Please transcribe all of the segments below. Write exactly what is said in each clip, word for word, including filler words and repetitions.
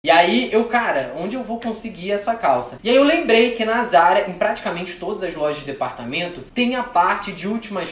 E aí eu, cara, onde eu vou conseguir essa calça? E aí eu lembrei que na Zara, em praticamente todas as lojas de departamento, tem a parte de últimas...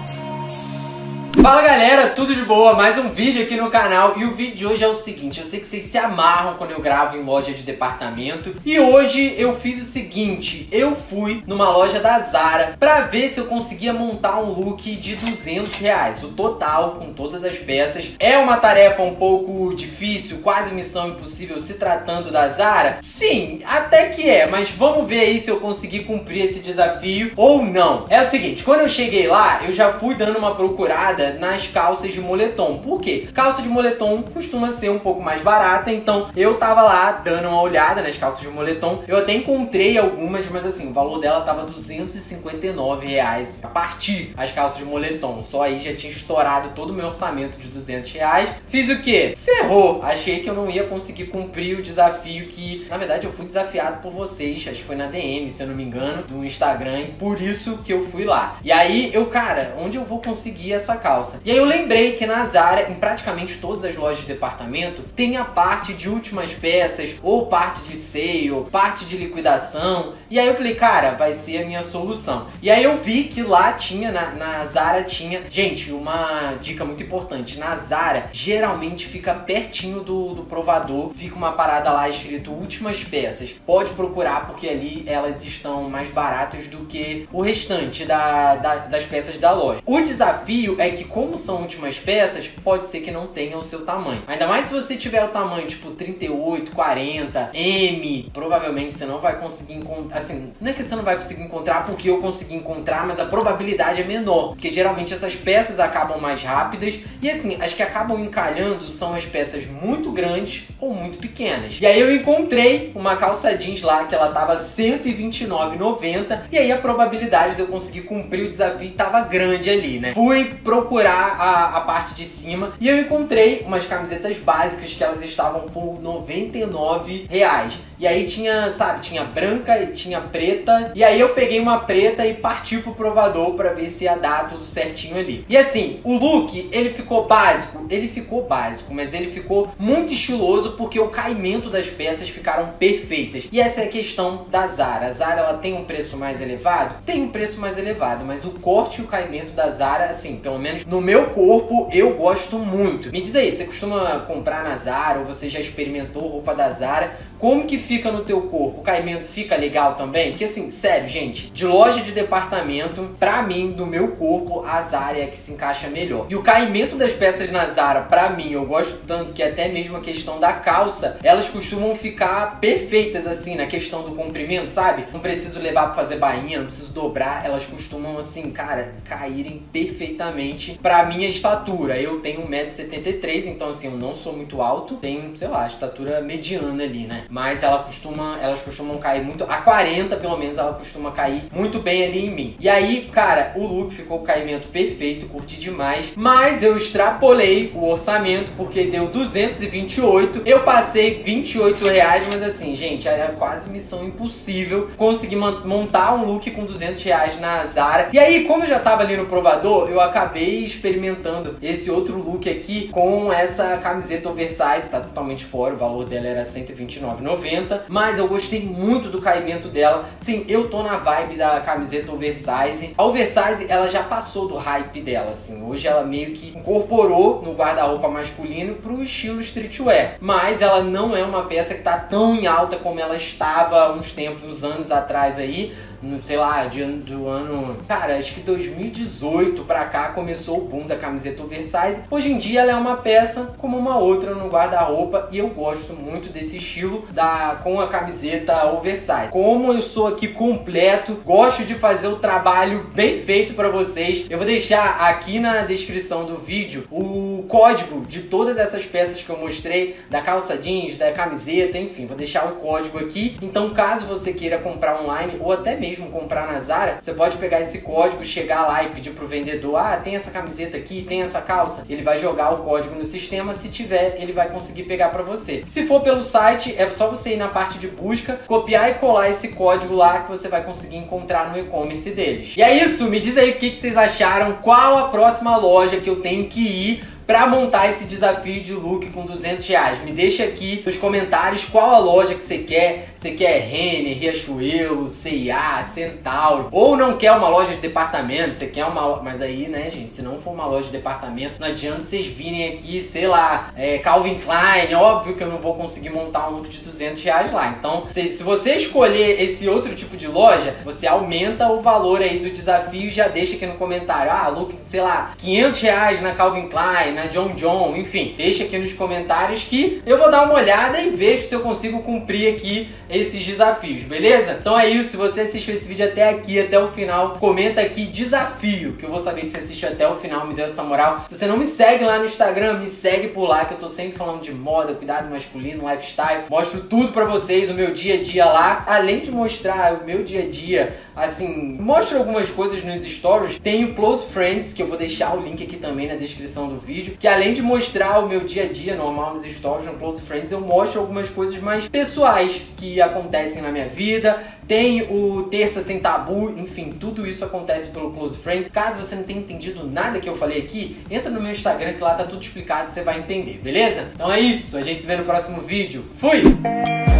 Fala galera, tudo de boa? Mais um vídeo aqui no canal. E o vídeo de hoje é o seguinte: eu sei que vocês se amarram quando eu gravo em loja de departamento, e hoje eu fiz o seguinte: eu fui numa loja da Zara pra ver se eu conseguia montar um look de duzentos reais, o total com todas as peças. É uma tarefa um pouco difícil, quase missão impossível se tratando da Zara? Sim, até que é, mas vamos ver aí se eu consegui cumprir esse desafio ou não. É o seguinte, quando eu cheguei lá, eu já fui dando uma procurada nas calças de moletom. Por quê? Calça de moletom costuma ser um pouco mais barata, então eu tava lá dando uma olhada nas calças de moletom. Eu até encontrei algumas, mas assim, o valor dela tava duzentos e cinquenta e nove reais a partir as calças de moletom. Só aí já tinha estourado todo o meu orçamento de duzentos reais. Fiz o quê? Ferrou! Achei que eu não ia conseguir cumprir o desafio que, na verdade, eu fui desafiado por vocês. Acho que foi na D M, se eu não me engano, do Instagram, e por isso que eu fui lá. E aí eu, cara, onde eu vou conseguir essa calça? E aí eu lembrei que na Zara, em praticamente todas as lojas de departamento, tem a parte de últimas peças, ou parte de sale, parte de liquidação. E aí eu falei, cara, vai ser a minha solução. E aí eu vi que lá tinha, na, na Zara tinha... Gente, uma dica muito importante: na Zara, geralmente fica pertinho do, do provador, fica uma parada lá escrito últimas peças. Pode procurar, porque ali elas estão mais baratas do que o restante da, da, das peças da loja. O desafio é que, como são últimas peças, pode ser que não tenha o seu tamanho. Ainda mais se você tiver o tamanho tipo trinta e oito, quarenta, M, provavelmente você não vai conseguir encontrar. Assim, não é que você não vai conseguir encontrar porque eu consegui encontrar, mas a probabilidade é menor, porque geralmente essas peças acabam mais rápidas. E assim, as que acabam encalhando são as peças muito grandes ou muito pequenas. E aí eu encontrei uma calça jeans lá que ela tava cento e vinte e nove reais e noventa centavos, e aí a probabilidade de eu conseguir cumprir o desafio tava grande ali, né? Fui procurar a, a parte de cima e eu encontrei umas camisetas básicas que elas estavam por noventa e nove reais. E aí tinha, sabe, tinha branca e tinha preta. E aí eu peguei uma preta e parti pro provador pra ver se ia dar tudo certinho ali. E assim, o look, ele ficou básico? Ele ficou básico, mas ele ficou muito estiloso porque o caimento das peças ficaram perfeitas. E essa é a questão da Zara. A Zara, ela tem um preço mais elevado? Tem um preço mais elevado, mas o corte e o caimento da Zara, assim, pelo menos no meu corpo, eu gosto muito. Me diz aí, você costuma comprar na Zara ou você já experimentou roupa da Zara? Como que fica no teu corpo? O caimento fica legal também? Porque assim, sério, gente, de loja de departamento, pra mim, do meu corpo, a Zara é a que se encaixa melhor. E o caimento das peças na Zara, pra mim, eu gosto tanto que até mesmo a questão da calça, elas costumam ficar perfeitas assim, na questão do comprimento, sabe? Não preciso levar pra fazer bainha, não preciso dobrar, elas costumam assim, cara, caírem perfeitamente pra minha estatura. Eu tenho um metro e setenta e três, então assim, eu não sou muito alto, tenho, sei lá, estatura mediana ali, né? Mas ela costuma, elas costumam cair muito, a quarenta pelo menos ela costuma cair muito bem ali em mim. E aí, cara, o look ficou o caimento perfeito, curti demais, mas eu extrapolei o orçamento porque deu duzentos e vinte e oito, eu passei vinte e oito reais, mas assim, gente, era quase missão impossível conseguir montar um look com duzentos reais na Zara. E aí, como eu já tava ali no provador, eu acabei experimentando esse outro look aqui com essa camiseta oversize, tá totalmente fora, o valor dela era cento e vinte e nove reais e noventa centavos, mas eu gostei muito do caimento dela. Sim, eu tô na vibe da camiseta oversize. A oversize, ela já passou do hype dela, assim, hoje ela meio que incorporou no guarda-roupa masculino pro estilo streetwear, mas ela não é uma peça que tá tão em alta como ela estava uns tempos, uns anos atrás aí, sei lá, de, do ano... Cara, acho que dois mil e dezoito pra cá começou o boom da camiseta oversize. Hoje em dia ela é uma peça como uma outra no guarda-roupa e eu gosto muito desse estilo da, com a camiseta oversize. Como eu sou aqui completo, gosto de fazer o trabalho bem feito pra vocês, eu vou deixar aqui na descrição do vídeo o código de todas essas peças que eu mostrei, da calça jeans, da camiseta, enfim, vou deixar o código aqui. Então, caso você queira comprar online ou até mesmo mesmo comprar na Zara, você pode pegar esse código, chegar lá e pedir pro vendedor: ah, tem essa camiseta aqui, tem essa calça. Ele vai jogar o código no sistema, se tiver, ele vai conseguir pegar pra você. Se for pelo site, é só você ir na parte de busca, copiar e colar esse código lá que você vai conseguir encontrar no e-commerce deles. E é isso, me diz aí o que, que vocês acharam, qual a próxima loja que eu tenho que ir pra montar esse desafio de look com duzentos reais. Me deixa aqui nos comentários qual a loja que você quer. Você quer Renner, Riachuelo, C e A, Centauro, ou não quer uma loja de departamento, você quer uma... Mas aí, né, gente, se não for uma loja de departamento, não adianta vocês virem aqui, sei lá, é, Calvin Klein. Óbvio que eu não vou conseguir montar um look de duzentos reais lá. Então, se, se você escolher esse outro tipo de loja, você aumenta o valor aí do desafio e já deixa aqui no comentário. Ah, look de, sei lá, quinhentos reais na Calvin Klein, na John John, enfim. Deixa aqui nos comentários que eu vou dar uma olhada e vejo se eu consigo cumprir aqui esses desafios, beleza? Então é isso, se você assistiu esse vídeo até aqui, até o final, comenta aqui desafio, que eu vou saber que você assistiu até o final, me deu essa moral. Se você não me segue lá no Instagram, me segue por lá, que eu tô sempre falando de moda, cuidado masculino, lifestyle. Mostro tudo pra vocês, o meu dia a dia lá. Além de mostrar o meu dia a dia, assim, mostro algumas coisas nos stories. Tem o Close Friends, que eu vou deixar o link aqui também na descrição do vídeo, que além de mostrar o meu dia a dia normal nos stories, no Close Friends, eu mostro algumas coisas mais pessoais que acontecem na minha vida. Tem o Terça Sem Tabu, enfim, tudo isso acontece pelo Close Friends. Caso você não tenha entendido nada que eu falei aqui, entra no meu Instagram que lá tá tudo explicado e você vai entender, beleza? Então é isso, a gente se vê no próximo vídeo. Fui!